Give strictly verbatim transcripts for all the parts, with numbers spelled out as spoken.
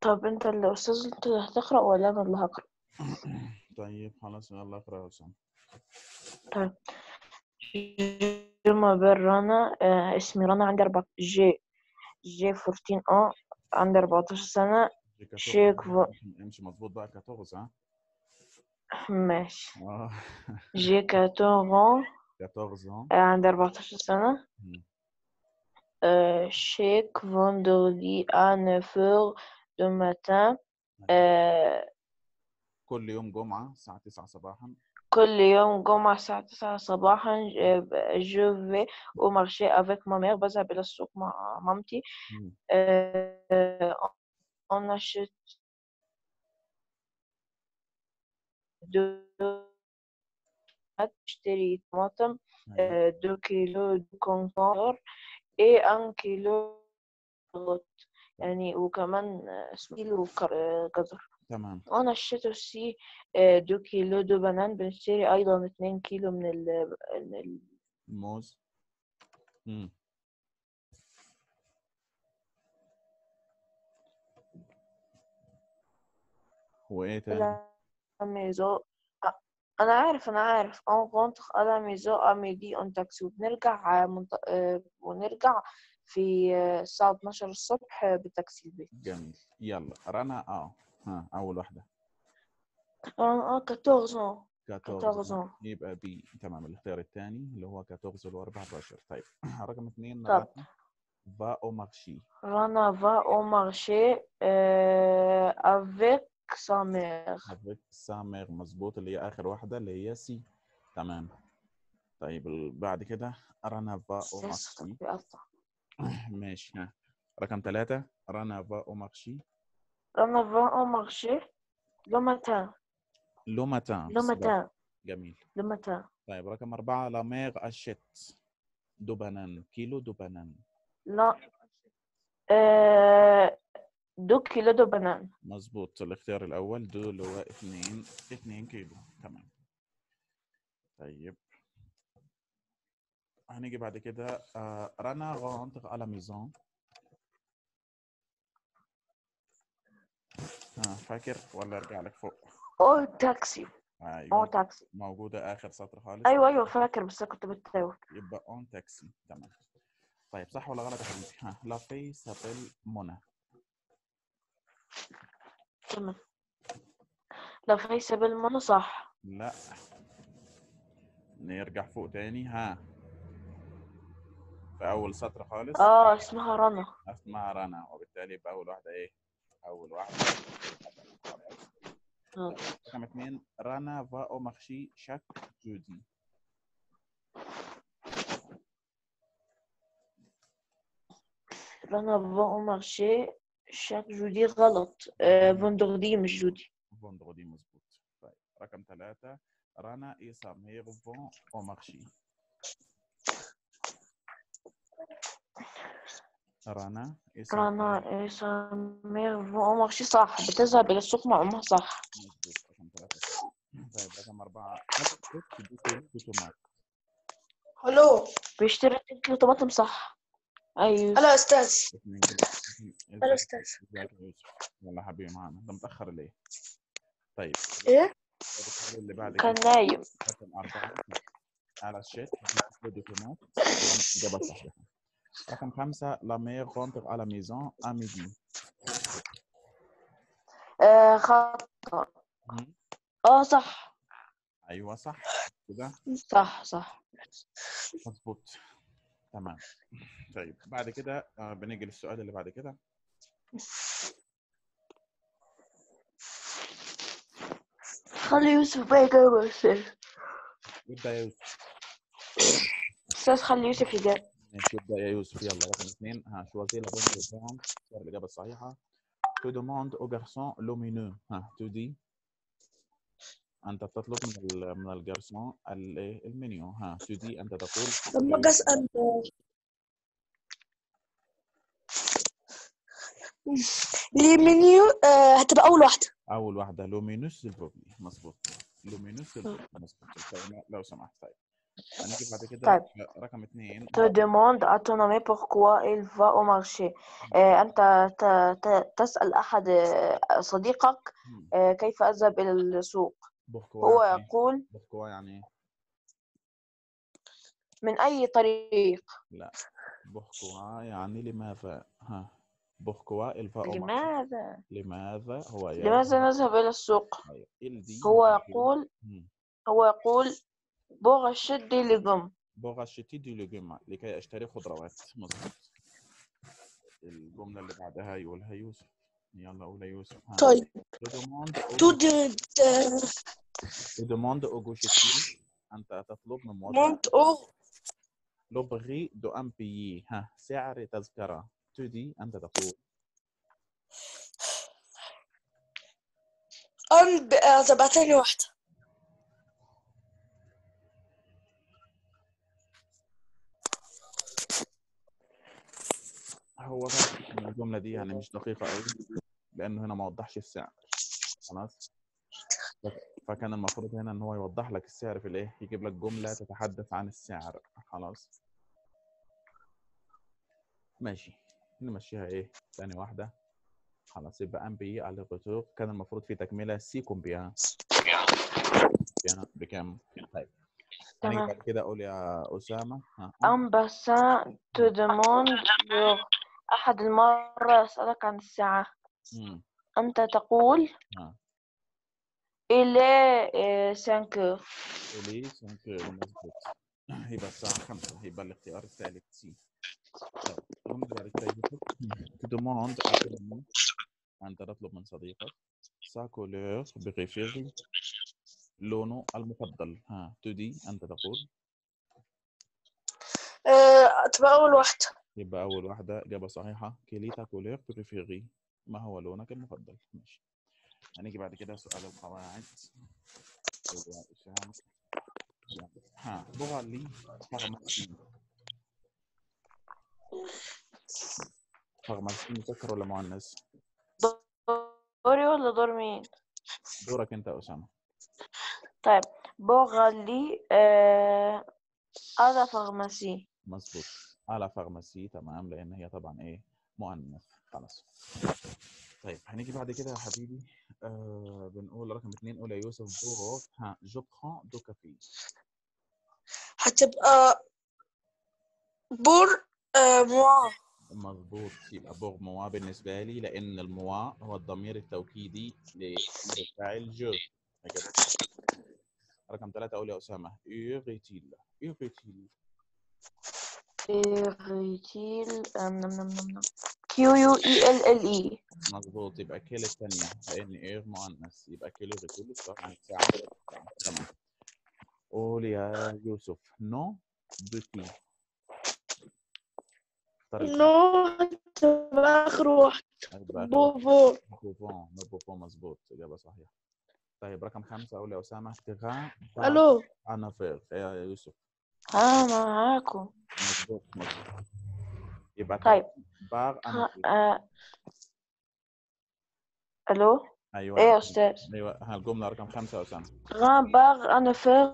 طب انت اللي استاذ، انت اللي هتقرأ ولا انا اللي هقرأ؟ طيب خلاص يلا اقرا يا وسام. طيب. جو مابيل رنا، آه اسمي رنا، عندي أربعة جي جي أربعتاشر اه عندي أربعتاشر سنة. جي أربعتاشر شيك فو... امشي مظبوط بقى أربعتاشر ها. ماشي. اه جي أربعتاشر أربعتاشر. آه عندي أربعتاشر سنة. مم. آه شيك فوندرلي à neuf heures du matin. آه كل يوم جمعة الساعة تسعة صباحا. كل يوم جمعة الساعة تسعة صباحا. جو في au marché avec ma mère. بذهب إلى السوق مع مامتي. مم. آه on achète deux اشتري طماطم، أيوة. آه، دو كيلو دو كونكور، ايه ان كيلو غط، يعني وكمان آه، اسمه كيلو كر- آه، جزر. تمام. وانا اشتريت سي آه، دو كيلو دو بنان. بنشتري ايضا اتنين كيلو من ال من ال الموز. مم. وإيه تاني؟ la maison. آه، انا عارف انا عارف on rentre à la maison à midi en taxi. وبنرجع آه، منط... آه، ونرجع في آه، الساعة اتناشر الصبح آه، بتاكسي البيت. جميل. يلا رنا اه ها أول واحدة. اه اه quatorze أربعتاشر quatorze. يبقى بي. تمام. الاختيار الثاني اللي هو أربعتاشر و أربعتاشر. طيب رقم اثنين طب رنا va au marché. Rana va au marché euh, avec sa mère. avec sa mère مظبوط، اللي هي آخر واحدة اللي هي سي. تمام. طيب ال- بعد كده رنا va au C'est ça marché. بيقطع. ماشي ها. رقم ثلاثة رنا va au marché. Rana va au marché le matin. لو ماتان في Le الصباح. matin. جميل. Le matin. طيب رقم أربعة لا ميغ أشيت دو بانان كيلو دو بانان. لا euh, deux kilos de bananes. مظبوط. الاختيار الأول دو اللي هو اثنين اثنين كيلو. تمام. طيب هنيجي بعد كده آه رنا غونتر على ميزون. ها فاكر ولا ارجع لك فوق؟ أو تاكسي. أو ايوه تاكسي. موجودة آخر سطر خالص. أيوة أيوة فاكر، بس أنا كنت بتتوه. يبقى اون تاكسي. تمام. طيب صح ولا غلط يا حبيبي؟ ها لا في سابيل منى. تمام. لو في سبيل المنى صح. لا نرجع فوق تاني. ها في أول سطر خالص اه اسمها رنا. اسمها رنا، وبالتالي يبقى أول واحدة إيه؟ أول واحدة. آه. رقم اثنين رنا فا أو مارشي شاك جودي. رنا va au marché chaque jeudi. غلط. آه فندردي مش جودي. فوندغودي مظبوط. طيب رقم ثلاثة رنا إي سا ميغ فون أو مارشي. رنا إي سا رنا إيه سمير va au marché صح. بتذهب إلى السوق مع أمها صح. مظبوط. رقم ثلاثة. طيب رقم أربعة دو كيلو دو تومات. الو بيشتري اتنين كيلو طماطم صح. أيوة. الو يا استاذ. اثنين كيلو. الو يا ازيك استاذ. ازيك يا يوسف. يلا حبيبي معانا انت متأخر ليه؟ طيب ايه السؤال اللي بعد كان كده نايم. رقم أربعة على الشيت دو تومات. إجابة صحيحة. رقم خمسة لا مير كونتر على ميزون à midi. آه خطأ. اه صح. أيوة صح كده صح صح. مظبوط. تمام. طيب بعد كده آه بنيجي للسؤال اللي بعد كده. خلي يوسف بقى يجاوب يا أستاذ. يبدأ يا يوسف. أستاذ خلي يوسف يجاوب. ماشي يبدأ يا يوسف. يلا رقم اثنين ها شوازي لا بون ريبونس. اختار الإجابة الصحيحة. Tu demandes au garçon lumineux. ها tu dis أنت تطلب من ال- من الجرسون ال- المنيو. ها تدي أنت تقول لما اجي اسال المنيو آه هتبقى اول واحده. أول واحدة لومينوس سيلفوبلي. مظبوط. لومينوس سيلفوبلي مظبوط. طيب لو سمحت. طيب هنيجي بعد كده طيب. رقم اثنين. te demande à ton ami pourquoi il va au marché. آه، أنت ت- ت- تسأل أحد آه، صديقك آه، كيف أذهب إلى السوق. بوركوا هو يعني يقول بوركوا يعني ايه؟ من أي طريق. لا، بوركوا يعني لماذا. ها بوركوا il va au marché. لماذا لماذا هو لماذا يذهب. نذهب إلى السوق. أيوة. il dit هو يقول. يقول مم. هو يقول pour acheter des légumes. pour acheter du légume لكي اشتري خضروات. مظبوط. الجملة اللي بعدها يقولها يوسف. يلا قول يا يوسف. ها. طيب Je demande au تو دي Je demande au gauchetier. أنت تطلب من موظف مونت او le prix d'un billet. ها سعر تذكرة. tu dis أنت تقول. ان تبقى تاني واحدة. هو طبعا الجملة دي يعني مش دقيقة قوي لأنه هنا ما وضحش السعر. خلاص. فكان المفروض هنا ان هو يوضح لك السعر في الايه، يجيب لك جمله تتحدث عن السعر. خلاص ماشي، نمشيها ايه ثاني واحده. خلاص يبقى ام بي على الريتور، كان المفروض في تكمله سي كومبيان بكام. طيب هنيجي بعد كده اقول يا اسامه. ها un bassin te demande pour أحد المرة يسألك عن الساعة. امم أنت تقول ها il est cinq heures. ليه سانك مظبوط. يبقى الساعه خمسة، يبقى الاختيار الثالث سي. طيب هنيجي بعد كده تدوموند أنت تطلب من صديقك سا كولور بريفيري لونه المفضل. ها تودي أنت تقول. آه، تبقى أول واحدة. يبقى أول واحدة إجابة صحيحة. كيليتا كولور بريفيري، ما هو لونك المفضل. ماشي. هنيجي بعد كده سؤال القواعد. ها بغالي فارماسي. فارماسي مذكر ولا مؤنث؟ دوري ولا دور مين؟ دورك أنت أسامة. طيب بغالي آه على فارماسي. مظبوط، على فارماسي. تمام، لأن هي طبعا إيه مؤنث. خلاص. طيب هنيجي بعد كده يا حبيبي. آه بنقول رقم اثنين. قول يا يوسف بور. ها جو برون دو كافي. هتبقى بور آه موا. مظبوط، يبقى بور موا بالنسبة لي، لأن الموا هو الضمير التوكيدي لفاعل جو. رقم ثلاثة. قول يا أسامة يوغيتيل. يوغيتيل إيريتيل نم نم نم نم كيو يو إي إل إل إي. مظبوط، يبقى كيل الثانية لأن إير مؤنث، يبقى كيلو غيتيل عن الساعة. تمام. قول يا يوسف نو دو تي. نو هتبقى آخر واحدة. بوفو. بوفون. بوفون مظبوط، إجابة صحيحة. طيب رقم خمسة. أقول يا أسامة تغان ألو. أنا فير. إيه يا يوسف؟ ها معاكم. مظبوط مظبوط. يبقى طيب بار أنا فير. آه. ألو. أيوه إيه يا أستاذ؟ أيوه، هالجملة رقم خمسة يا أسامة. غان باغ أنا فيغ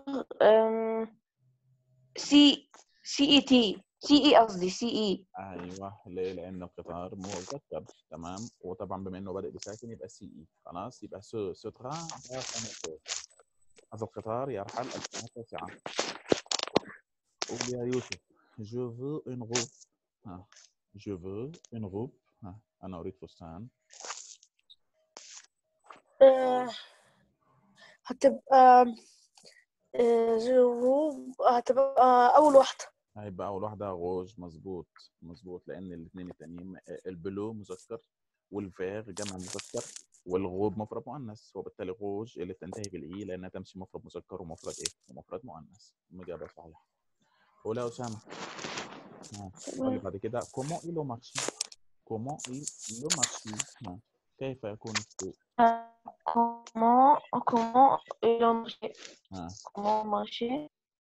سي سي إي تي سي إي قصدي سي إي. ايوه، ليه؟ لان القطار مذكر. تمام، وطبعا بما انه بادئ بساكن يبقى سي اي. خلاص، يبقى سو سو تران بار انا فير. هذا القطار يرحل الساعة التاسعة. قول يا يوسف جو فو اون روب. ها جو فو اون روب. ها انا اريد فستان. آه، هتبقى آه، جروب. هتبقى أول واحدة. هيبقى اول واحده غوج. مظبوط مظبوط، لان الاثنين التانيين البلو مذكر والفير جمع مذكر والغوب مفرد مؤنث، وبالتالي غوج اللي بتنتهي بالاي لانها تمشي مفرد مذكر ومفرد ايه ومفرد مؤنث. اجابه صحيحه. قول يا اسامه. اللي بعد كده كومون اي لو مارشي. كومون اي لو مارشي. كيف يكون السوق. كومون كومون إلو مارشي. ها كومون مارشي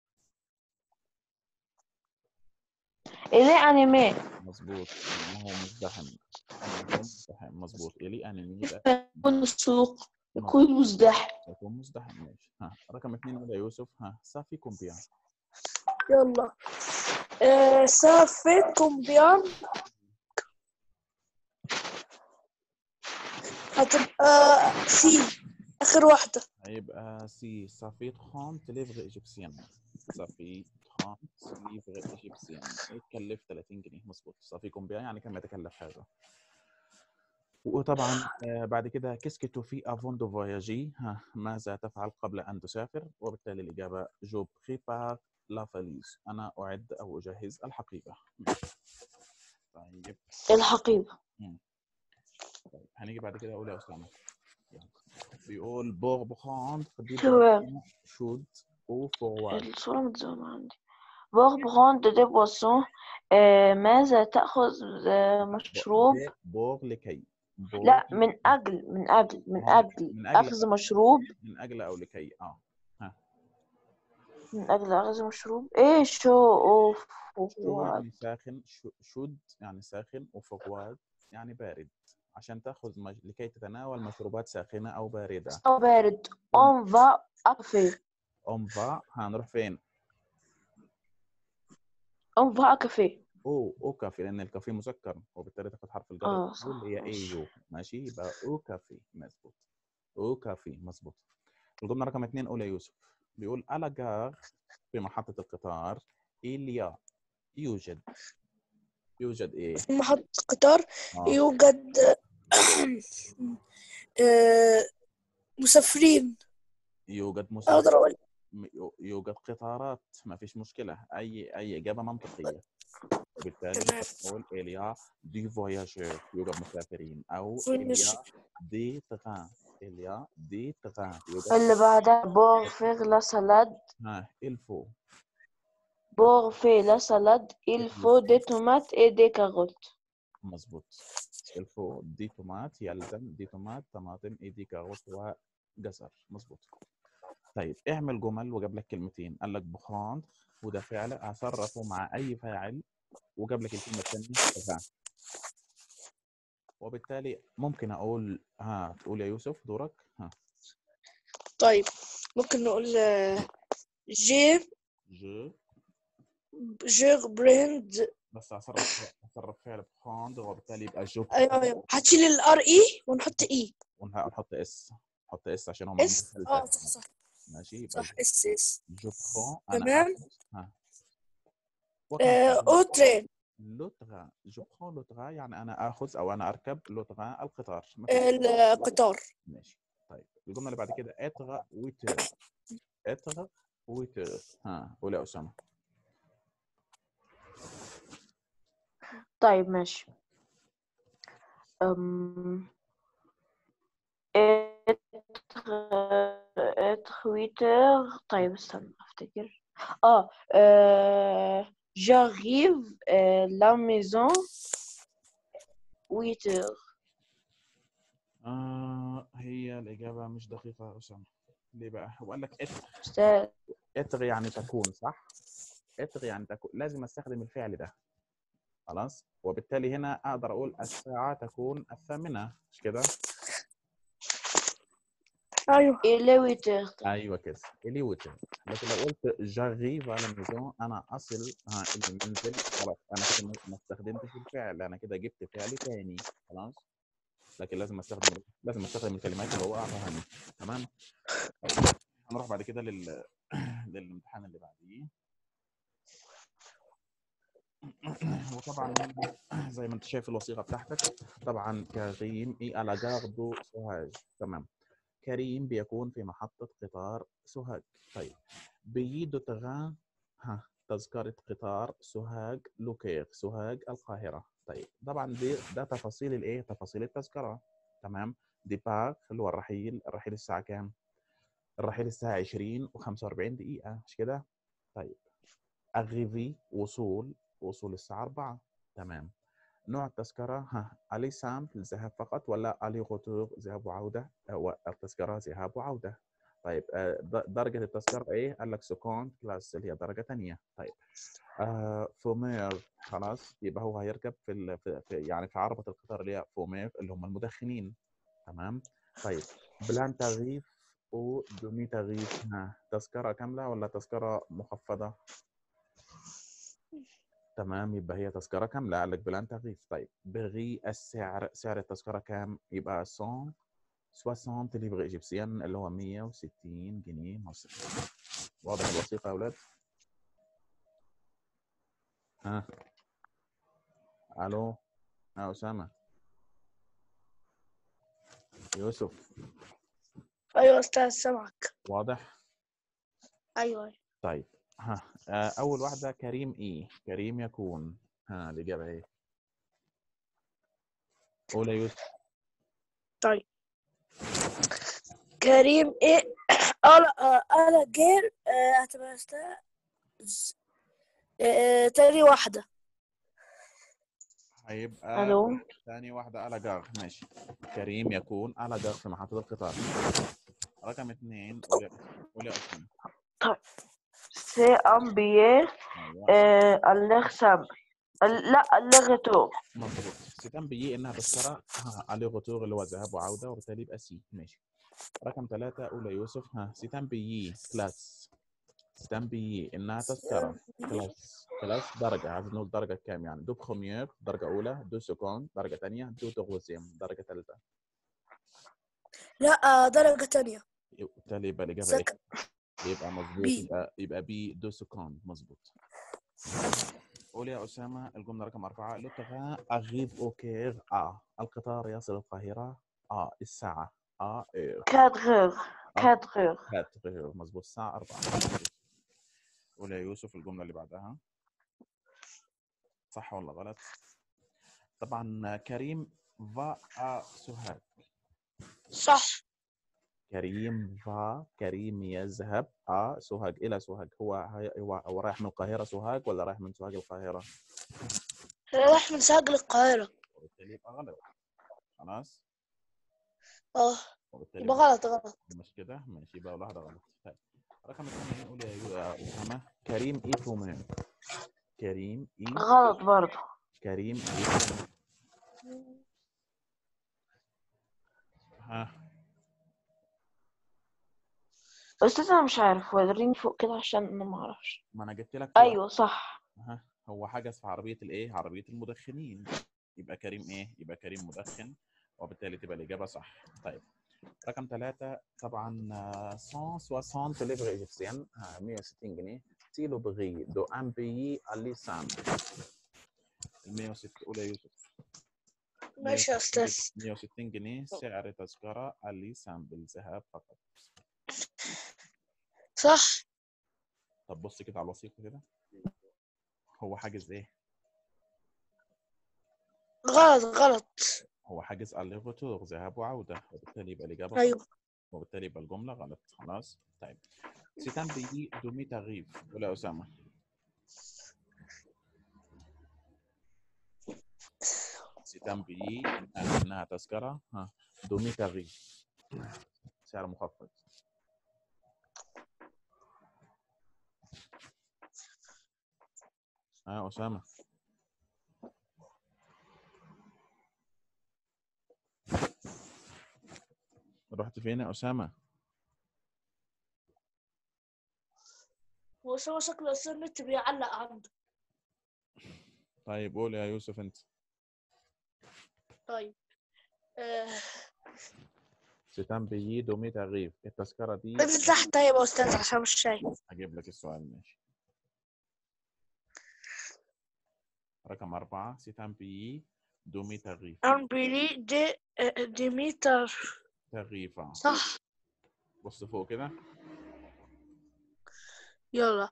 إلي أنيمي. مظبوط، انه مزدحم. انه مزدحم. مظبوط، الي انمي. يكون السوق يكون مزدحم. يكون مزدحم. ماشي. ها رقم اثنين. ولا يوسف. ها صافي كومبيان. يلا. آه سافيت كومبيان هتبقى سي آخر واحدة. هيبقى سي صافي trente livres ايجيبسيان. صافي trente livres ايجيبسيان يتكلف ثلاثين جنيه مظبوط. صافي كومبيان يعني كم يتكلف هذا. وطبعا آه بعد كده كيسكي تو في افون دو فواياجي، ها ماذا تفعل قبل ان تسافر؟ وبالتالي الاجابه جو بريبار لا فاليز، انا اعد او اجهز الحقيبه. طيب الحقيبة. مم. طيب هنيجي بعد كده اقول يا اسامه، بيقول بور بخاند دي تمام. شود او فورواد. الصورة متزومة عندي. بور بغوند دي بواسون. ماذا تأخذ آه، مشروب؟ بور لكي بور لا، من أجل من أجل من من أجل من اجل أخذ مشروب. من اجل او لكي اه ها من أجل أخذ مشروب إيه شو أوف شو فواد. يعني ساخن، شو شود يعني ساخن، وفورواد يعني بارد، عشان تاخذ مج... لكي تتناول مشروبات ساخنه او بارده. أو بارد. أم on va أكفي. أم فا هنروح فين؟ on va أكفي. او او كافي، لان الكافي مسكر وبالتالي تاخد حرف الجر اه الاول صح اللي هي اي ماشي. يو. ماشي، يبقى او كافي مظبوط. او كافي مظبوط. الجمله رقم اثنين قول يا يوسف. بيقول على جار في محطه القطار إيليا يوجد. يوجد ايه؟ في محطة قطار اه يوجد آه مسافرين. يوجد مسافر. أقدر أقول يوجد قطارات، ما فيش مشكله، اي اي اجابه منطقيه. وبالتالي تمام. نقول إليا دي فواياجور، يوجد مسافرين، أو فوياج. إليا دي تغان. إليا دي تغان يوجد. اللي بعدها بور فيغ لا سالاد. ها إلفو بور في لا سالاد il faut des tomates et des carottes. مظبوط. إلفو دي تومات، يلزم دي تومات طماطم إيدي كاروت وجزر مظبوط. طيب اعمل جمل وجاب لك كلمتين، قال لك بخان وده فعل هصرفه مع أي فاعل وجاب لك الكلمة الثانية تغان. وبالتالي ممكن أقول ها تقول يا يوسف دورك. ها طيب ممكن نقول آه، جي جو جو بريند. بس هصرف هصرف فعل بخاند وبالتالي يبقى جو ايوه ايوه هتشيل الار اي ونحط اي. ونحط اس. نحط اس عشان هم عندهم اس اه ثالثه. صح صح ماشي يبقى صح اس اس. جو برون انا تمام. اخذ. ها وكم آه او ترين. لوتغا جو برون لوتغا يعني انا اخذ او انا اركب لوتغا القطار. ما فيش. القطار. ماشي. طيب الجمله اللي بعد كده اتغا ويتر. اتغا ويتر. ها قول يا اسامه. طيب ماشي. أم... تويتر. طيب استنى افتكر. اه, آه... j'arrive آه... la maison ويتر. آه هي الاجابه مش دقيقه يا اسامه. ليه بقى؟ هو قال لك اتغ. استاذ. اتغ يعني تكون، صح؟ اتغ يعني تكون، لازم استخدم الفعل ده. خلاص، وبالتالي هنا اقدر اقول الساعه تكون الثامنه، مش كده؟ ايوه إلى ويتر. ايوه كده الي وتر. لكن لو قلت جاريف على الميزون انا اصل ها الى المنزل، خلاص انا كده ما ما استخدمتش الفعل، انا كده جبت فعل تاني. خلاص، لكن لازم استخدم لازم استخدم الكلمات اللي هو اعطاها لي. تمام. طيب هنروح بعد كده لل للامتحان اللي بعديه. وطبعا هنا زي ما انت شايف الوثيقه بتاعتك، طبعا كريم اي على جاردو سوهاج. تمام. كريم بيكون في محطة قطار سوهاج. طيب بيدو تغان ها تذكرة قطار سوهاج لوكير، سوهاج القاهرة. طيب طبعا دي ده تفاصيل الايه؟ تفاصيل التذكرة. تمام. ديبار اللي هو الرحيل، الرحيل الساعة كام؟ الرحيل الساعة عشرين وخمسة وأربعين دقيقة، مش كده؟ طيب أغيفي وصول، وصول الساعة أربعة. تمام. نوع التذكرة ها علي سامبل ذهاب فقط ولا علي غوتور ذهاب وعودة؟ هو التذكرة ذهاب وعودة. طيب آه، درجة التذكرة ايه؟ قال لك سكون كلاس اللي هي درجة ثانية. طيب آه فومير، خلاص يبقى هو هيركب في, ال... في... في يعني في عربة القطار اللي هي فومير اللي هم المدخنين. تمام. طيب بلان تغييف ودومي تغييف، ها تذكرة كاملة ولا تذكرة مخفضة؟ تمام، يبقى هي تذكرة كام؟ قال لك بلان تغيف. طيب بغي السعر، سعر التذكرة كام؟ يبقى مية وستين ليفر ايجيبسيان اللي هو مية وستين جنيه مصري. واضح الوثيقة يا أولاد؟ ها ألو يا أسامة، يوسف، ايوه استاذ سمعك. واضح؟ ايوه ايوه. طيب ها آه، أول واحدة كريم إيه؟ كريم يكون، ها الإجابة إيه؟ قول يا يوسف. طيب كريم ايه؟ اه لا آه، انا غير آه، هتبقى استاذ آه، تاني واحدة. هيبقى الو. ثاني واحدة على جار. ماشي، كريم يكون على جار في محطة القطار. رقم اثنين قول يا قول يا أسامة. طيب سي امبيي أيوه اللغ سامبل، لا اللغ تو. مظبوط. ستان بيي إنها تذكرة علي غطور اللي هو ذهاب وعودة، وبالتالي يبقى سي. ماشي. رقم ثلاثة قول يا يوسف. ها ستان بيي كلاس، ستان بيي إنها تذكرة كلاس. كلاس درجة، عايز نقول درجة كام يعني؟ دو بخوميير درجة أولى، دو سكوند درجة ثانية، دو دوغوزيام درجة ثالثة. لا آه، درجة تانية. وبالتالي يبقى الإجابة إيه؟ سكن يبقى مظبوط، بي. يبقى يبقى بي دو سكوند مظبوط. قول يا أسامة الجملة رقم أربعة. لو تغا أغيب أوكير آ، القطار يصل القاهرة آ الساعة آ إير. كادغور آ كادغور. كاتغير مظبوط، الساعة أربعة. قول يا يوسف الجملة اللي بعدها، صح ولا غلط؟ طبعا كريم فا آ سوهاج. صح. كريم فا، كريم يذهب آ سوهاج، إلى سوهاج. هو هو هو رايح من القاهرة سوهاج ولا رايح من سوهاج القاهرة؟ راح من ساق القاهرة. وبالتالي يبقى غلط. خلاص؟ اه وبالتالي يبقى يبقى غلط غلط. مش كده؟ ماشي، يبقى واحدة غلط. طيب رقم اثنين قول يا أسامة. كريم إي فومان. كريم إي غلط برضه. كريم إي فومان. ها استاذ انا مش عارف، وريني فوق كده عشان انا ما اعرفش. ما أنا جبت لك فوق. ايوه صح. ها هو حجز في عربية الإيه؟ عربية المدخنين. يبقى كريم إيه؟ يبقى كريم مدخن، وبالتالي تبقى الإجابة صح. طيب رقم ثلاثة طبعا مية وستين ليفر إيجيبسيان، مية وستين جنيه. تيلو بغي دو أن بيي ألي سام. ال مية وستين قول يا يوسف. ماشي يا استاذ. مية وستين جنيه سعر تذكرة ألي سام بالذهاب فقط. صح. طب بص كده على الوثيقة كده، هو حاجز إيه؟ غلط غلط. هو حاجز ألي غوتور ذهاب وعودة، وبالتالي يبقى الإجابة ايوه غلط، وبالتالي يبقى الجملة غلط. خلاص؟ طيب سيتان بيي دومي تغيف ولا أسامة؟ سيتان بيي إنها تذكرة ها دومي تغيف، سعر مخفض. ها أسامة رحت فين يا أسامة؟ هو سوى شكله أصلا النت بيعلق عنده. طيب قول يا يوسف أنت. طيب آه. سيتان بيي دومي تغيف، التذكرة دي انزل تحت طيب يا استاذ عشان مش شايف. هجيب لك السؤال. ماشي. رقم أربعة سيتان بيي دومي تغيف. امبيلي دي آه، ديمتر. تغيفة صح. بص فوق كده. يلا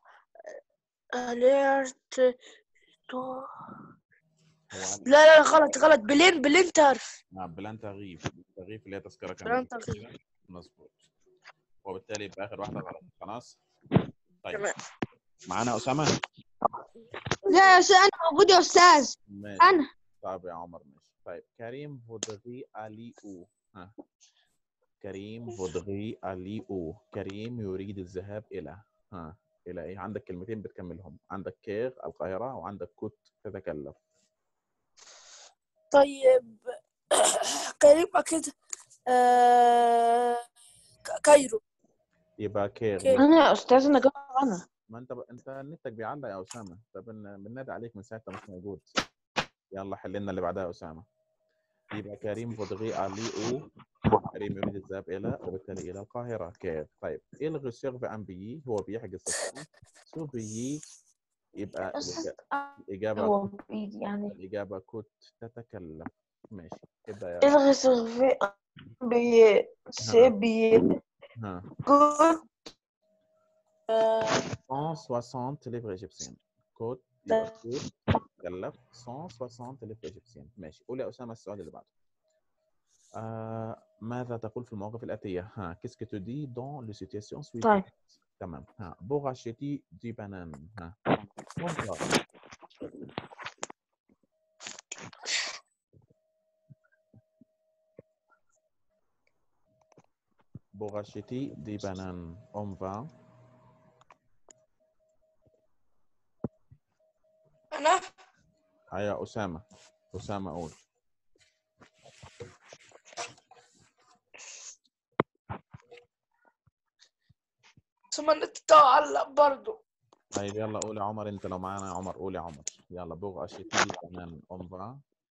اليرت تو. هو لا لا غلط غلط. بلين بلين تعرف. نعم بلان تغييف. تغييف اللي هي تذكرة بلان كاملة. تغيير. مظبوط، وبالتالي يبقى آخر واحدة غلط. خلاص. طيب تمام. معانا أسامة؟ لا يا استاذ انا موجود يا استاذ. ماشي. انا. طيب يا عمر ماشي. طيب كريم فودغي ألي أو. ها كريم فودغي ألي أو. كريم يريد الذهاب إلى ها إلى إيه؟ عندك كلمتين بتكملهم، عندك كير القاهرة، وعندك كوت تتكلف. طيب كريم اكيد آه... كايرو. يبقى كير. كير. انا يا استاذ انا جاوب انا. ما انت ب... انت نتك بيعلق يا اسامه. طب بن- بننادي عليك من ساعتها مش موجود. يلا حل لنا اللي بعدها يا اسامه. يبقى كريم فودغي علي او. كريم يريد الذهاب الى، وبالتالي الى القاهره. كيف؟ طيب الغي سيرف امبيي، هو بيحجز تذكره. سوبيي يبقى أستاذ الإجا- الاجابه هو كنت بإيدي يعني. الاجابه كنت تتكلم. ماشي ابدا يا الغي سيرفي بي سي ها بي ها كود مية وستين ليفر ايجيبسيان. كوت يبقى كوت تكلف مية وستين ليفر ايجيبسيان. ماشي قول يا اسامه السؤال اللي بعده. آه ماذا تقول في المواقف الآتية؟ ها qu'est-ce que tu dis dans les situations suivantes؟ طيب تمام. ها pour acheter du banane. ها on va pour acheter des bananes on va. أنا هيا أسامة. أسامة قول. ثم نتعلق برضو. طيب يلا قول يا عمر، أنت لو معانا يا عمر قول يا عمر. يلا pour acheter des bananes on va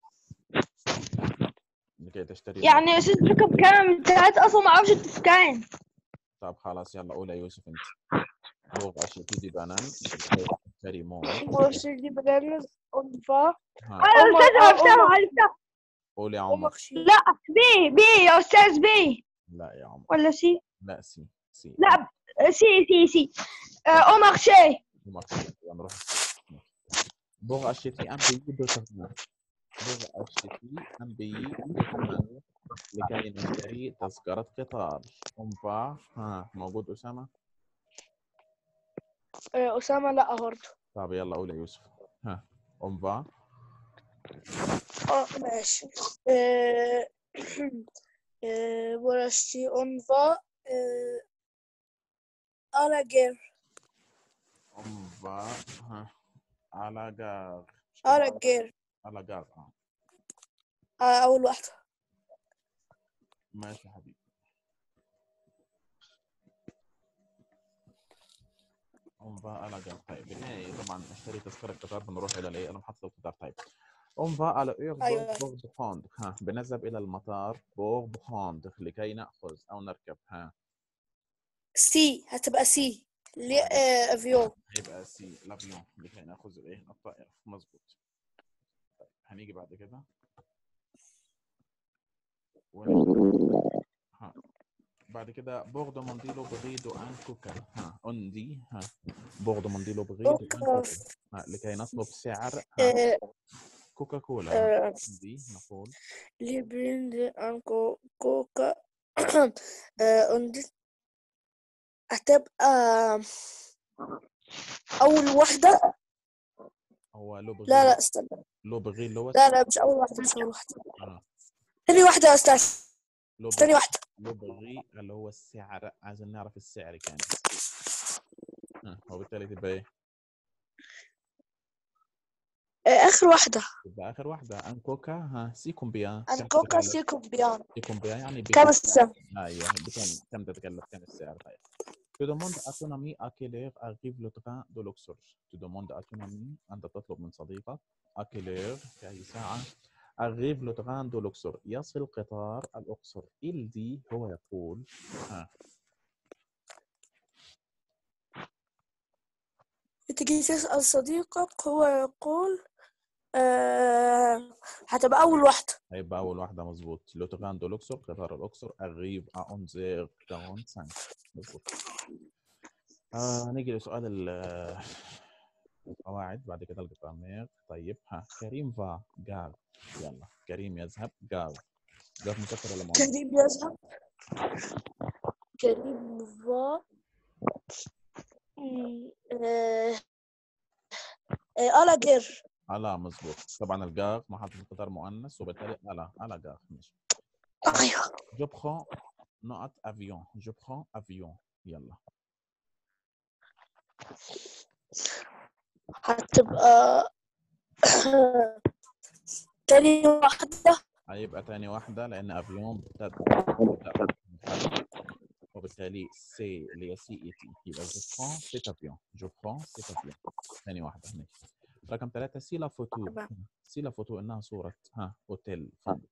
لكي تشتري موز. يعني يا أستاذ فكرة بكام؟ أنت أصلا ما أعرفش أنت في كام. طب خلاص يلا قول يا يوسف أنت. pour acheter des bananes تشتري موز. بوشي دي بنانز أنفا. ها أنا عمر أستاذ عرفتها عمر عرفتها. قول يا عمر. عمر شي. لا بي بي يا أستاذ بي لا يا عمر. ولا سي؟ لا سي سي. لا سي سي سي آه، أو مارشي. نروح بوغ اشتي ام بي دو تغنى. بوغ اشتي ام بي دو تغنى لكي نشتري تذكرة قطار. أمفا ها موجود أسامة؟ آه، أسامة لا برضه. طب يلا قول يا يوسف. ها أمفا. اه ماشي. آه، آه، بوشي أنفا على جير. أمفا ها على جار. على جير. على جار اه. آه، أول واحدة. ماشي يا حبيبي. أمفا على جار. طيب بالنهاية طبعا نشتري تذكرة قطار بنروح إلى الإيه؟ المحطة القطار. طيب On va à l'aéroport أيوة pour prendre. ها بنذهب إلى المطار pour prendre لكي نأخذ أو نركب. ها سي هتبقى سي اللي آه، أفيون. هيبقى سي لافيون لكي نأخذ الإيه؟ الطائرة. مظبوط. طيب هنيجي بعد كده ونشوف. ها بعد كده بوردو مونديلو بغيدو ان كوكا. ها اندي ها بوردو مونديلو بغيدو ان كوكا. ها لكي نطلب سعر ها كوكا كولا. ها اندي نقول ليبريند أنكو كوكا. أندي هتبقى أول واحدة. هو لو بغي. لا لا استنى. لو بغي اللي هو لا لا مش أول واحدة مش أول واحدة. اه تاني واحدة يا أستاذ. لو تاني واحدة. لو بغي اللي هو السعر. عايزين نعرف السعر كام. ها وبالتالي تبقى ايه؟ آه، آخر واحدة. تبقى آخر واحدة. أن كوكا ها سي كومبيان. كم أنكوكا تتكلف؟ سي كومبيان. سي كومبيان يعني كم بكم؟ السنة؟ أيوه بكم كم تتكلف كم السعر. طيب Tu demandes à ton ami à quelle heure arrive le train de Luxor. Tu demandes à ton ami أنت تطلب من صديقك à quelle heure في أي ساعة arrive le train de Luxor يصل قطار الأقصر. il dit هو يقول. ها تيجي تسأل صديقك هو يقول آه هتبقى أول واحدة. هيبقى أول واحدة. مظبوط. لو train de Luxor قطار الأقصر arrive à onze heures quarante-cinq. مظبوط. آه نيجي لسؤال ال- القواعد بعد كده الجرامير. طيب ها كريم فا جار. يلا كريم يذهب جار. جار مذكر ولا مؤنث؟ كريم يذهب. كريم فا آه آه على جير. على. مظبوط. طبعا الجار محطة القطار مؤنث وبالتالي على على جار. ماشي. أيوه. جو برون نقط افيون. جو برون افيون. يلا هتبقى تاني واحدة. هيبقى تاني واحدة لأن افيون بتبدأ بتبدأ وبالتالي سي اللي هي سي اي تي يبقى جو برون سيت افيون، جو برون سيت افيون. ثاني واحده هناك. رقم ثلاثه سي لا فوتو، تمام. سي لا فوتو انها صوره ها اوتيل فندق.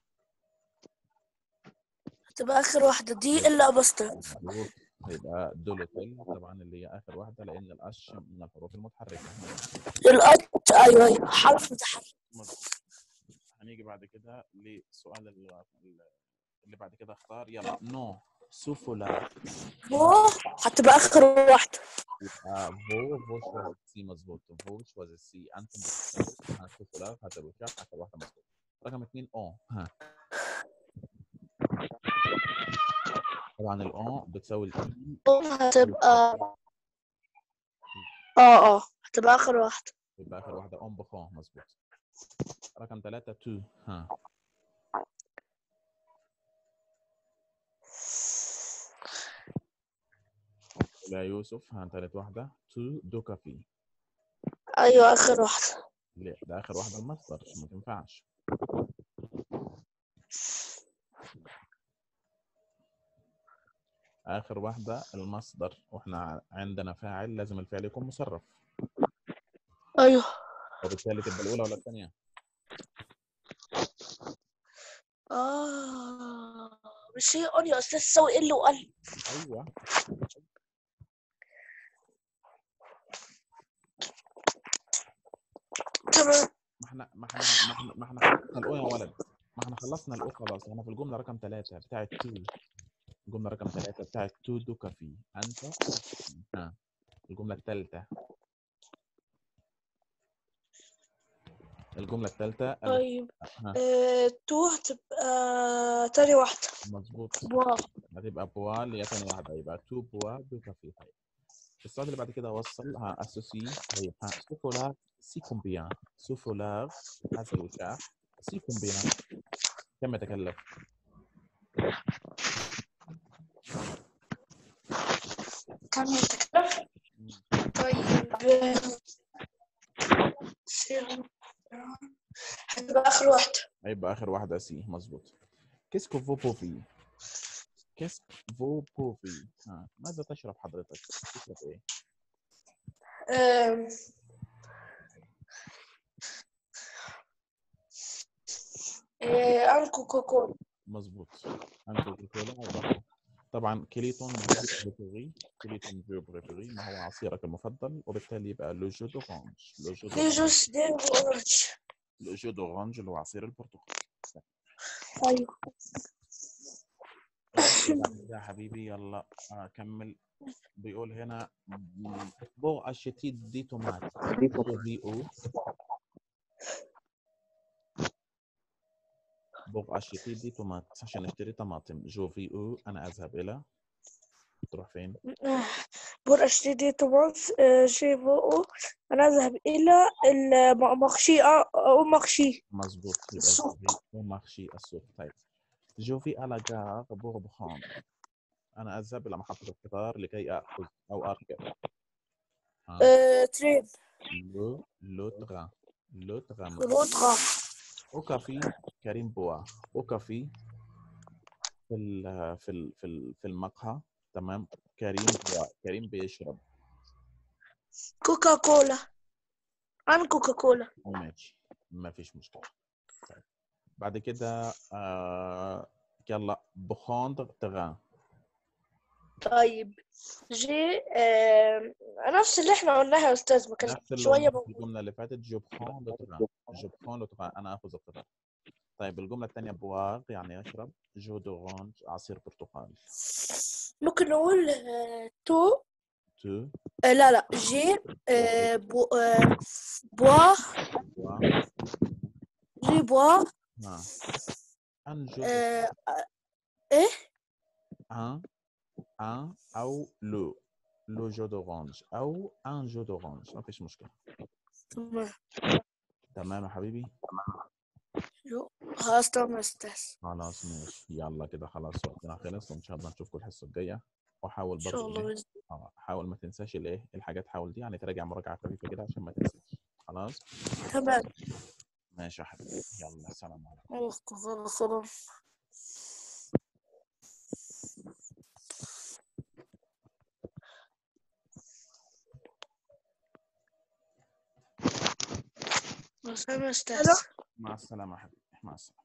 هتبقى آخر واحدة دي إلا أبسترف. معروف. هيبقى دو لوتيل طبعا اللي هي اخر واحده لان القش من الحروف المتحركه. القط أيوه أيوه حرف متحرك. هنيجي بعد كده لسؤال اللي بعد كده. اختار يلا. نو سوفولا. فو هتبقى آخر واحدة. يبقى فو فو شوز سي مظبوط. فو شوز سي. انتم بتختاروا سوفولا هتبقى فيها اخر واحده مظبوط. رقم اثنين اون. ها طبعا الاون بتساوي التي. هتبقى اه اه هتبقى آخر واحدة. يبقى اخر واحده اون بخون مظبوط. رقم ثلاثة تو. ها لا يوسف. ها ثالث واحده تو دو كافي. أيوه آخر واحدة. لا ده اخر واحده المصدر ما تنفعش. اخر واحده المصدر واحنا عندنا فاعل لازم الفعل يكون مصرف. أيوه. وبالتالي تبقى الاولى ولا الثانيه؟ آه مش هي أون يا أستاذ تساوي إل وأل. ايوه تمام. ما احنا ما احنا ما احنا ما احنا خلصنا الاو يا ولد. ما احنا خلصنا الاو خلاص. احنا في الجمله رقم ثلاثة بتاعت تو. الجمله رقم ثلاثة بتاعت تو دو كافي انت. ها الجمله الثالثه. الجمله الثالثه. طيب ها آه، تو هتبقى تاني واحدة. مظبوط. بوا. هتبقى بوا اللي هي ثاني واحده. يبقى تو بوا دو كافي. طيب السؤال اللي بعد كده وصل. ها اسوسي. طيب ها سوفولار سي كومبيان. سوفولار هذا الوشاح سي كومبيان كم يتكلف؟ كم يتكلف؟ طيب هتبقى آخر واحدة. هيبقى اخر واحده سي مظبوط. كيسكو فو بوفي. كيسك فو بوفي. ها ماذا تشرب حضرتك؟ تشرب ايه؟ أم... إيه أنكو كوكو. مظبوط. انكو كوكولا. طبعا كليتون بريفيري. كليتون بريفيري ما هو عصيرك المفضل وبالتالي يبقى لو جو دورانج. لو جو لي جوس دي أورنج. لو جو دورانج اللي هو عصير البرتقال. أيوه. يا حبيبي يلا كمل. بيقول هنا بو اشتي دي تومات في او. بو اشتي دي تومات عشان اشتري طماطم. جو في او انا اذهب الى. تروح فين؟ بور أشتري دي توماس جي فو. أنا أذهب إلى المخشي أو مخشي. مظبوط. يبقى السوق. او مارشي السوق. طيب جو في على جار بور بخان. انا اذهب الى محطة القطار لكي اخذ او اركب. أه... ترين. لو لو تران. لو تران. لوتغا. او كافي كريم بوا. او كافي في ال في ال في ال في المقهى. تمام. كريم بوا. كريم بيشرب كوكا كولا. عن كوكا كولا. ماشي ما فيش مشكلة. طيب بعد كده آه يلا بخوندر تغان. طيب جي آه... نفس اللي احنا قلناها يا استاذ ما كانش نفس اللي شويه قلناه في موجود. الجملة اللي فاتت. جو بخون لو تغان. جو بخون لو تغان أنا آخذ القطار. طيب الجملة الثانية بواغ يعني أشرب. جو دورانج عصير برتقال. ممكن نقول آه... تو. تو آه لا لا جي آه... بو... آه... بوا. بوا. جي بوا. ها أن جو آه... ايه أن أن أو لو. لو جو دورانج أو أن جو دورانج ما فيش مشكلة. تمام. تمام يا حبيبي. جو خلاص تمام يا استاذ. خلاص ماشي يلا كده خلاص وقتنا خلص وإن شاء الله نشوفكم الحصة الجاية. وحاول ان شاء برضه الله إيه بإذن اه حاول ما تنساش الايه الحاجات. حاول دي يعني تراجع مراجعة خفيفة كده عشان ما تنساش. خلاص الله. تمام. ماشي يا حبيبي. يلا السلام عليكم. الله يخلص. بس أنا أستاذ. ألو. مع السلامة يا حبيبي، مع السلامة.